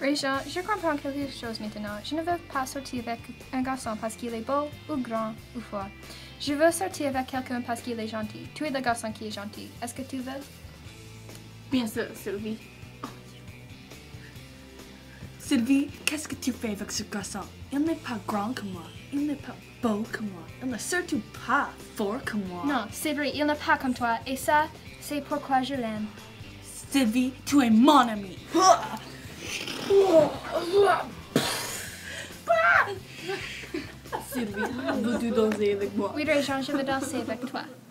Rejean, je comprends quelque chose maintenant. Je ne veux pas sortir avec un garçon parce qu'il est beau, ou grand, ou fort. Je veux sortir avec quelqu'un parce qu'il est gentil. Tu es le garçon qui est gentil. Est-ce que tu veux? Bien sûr, Sylvie. Sylvie, qu'est-ce que tu fais avec ce garçon? Il n'est pas grand comme moi. Il n'est pas beau comme moi. Il n'est surtout pas fort comme moi. Non, c'est vrai, il n'est pas comme toi. Et ça, c'est pourquoi je l'aime. Sylvie, tu es mon ami. Sylvie, veux-tu danser avec moi? Oui, Rejean, je veux danser avec toi.